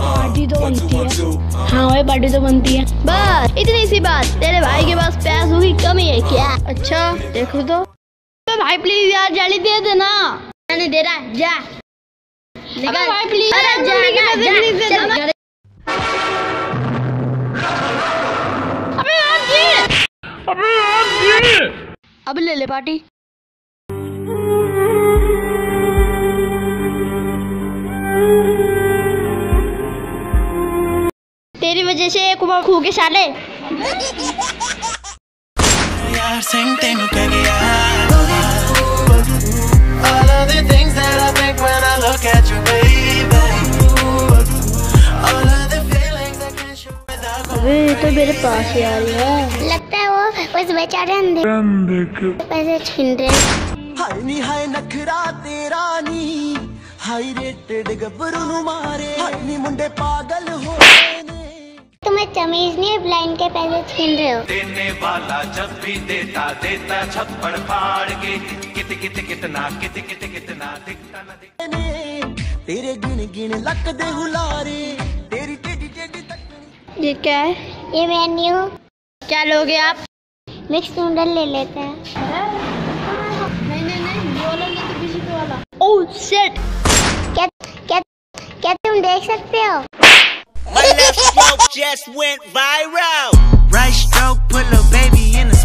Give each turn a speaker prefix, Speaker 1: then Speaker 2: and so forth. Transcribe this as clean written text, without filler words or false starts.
Speaker 1: Party तो बनती है। हाँ भाई पार्टी तो बनती है।
Speaker 2: बस इतनी सी बात। तेरे भाई के पास पैसों की कमी है क्या?
Speaker 1: अच्छा देखो तो
Speaker 2: भाई प्लीज यार जाली दे देना। मैंने दे रहा जा।
Speaker 1: अबे भाई प्लीज
Speaker 2: जा।
Speaker 1: अब ले ले पार्टी।
Speaker 2: तेरी वजह से एक बार खू के साले।
Speaker 1: अबे तो मेरे पास ही आ रही है।
Speaker 2: लगता है वो उस बेचारे अंधे पैसे छीन रहे।
Speaker 3: हाय नी हाय नखरा तेरा नी हाई रेटेड गब्बरू नु मारे हाय नी मुंडे पागल हो ने।
Speaker 2: तुम्हें तमीज नहीं है ब्लाइंड के पैसे छीन रहे हो।
Speaker 4: देने वाला जब भी देता देता छप्पड़ फाड़ के कितना दिखता न दिखता।
Speaker 3: तेरे गिन गिन लक दे हुलारे तेरी टेडी टेडी तक।
Speaker 1: ये क्या है?
Speaker 2: ये मेन्यू।
Speaker 1: क्या लोगे आप?
Speaker 2: मिक्स नूडल ले लेते हैं।
Speaker 1: नहीं ये वाला ले तो बीच वाला। Oh shit.
Speaker 2: क्या तुम देख सकते हो?
Speaker 5: My left stroke just went viral. Right stroke put a baby in the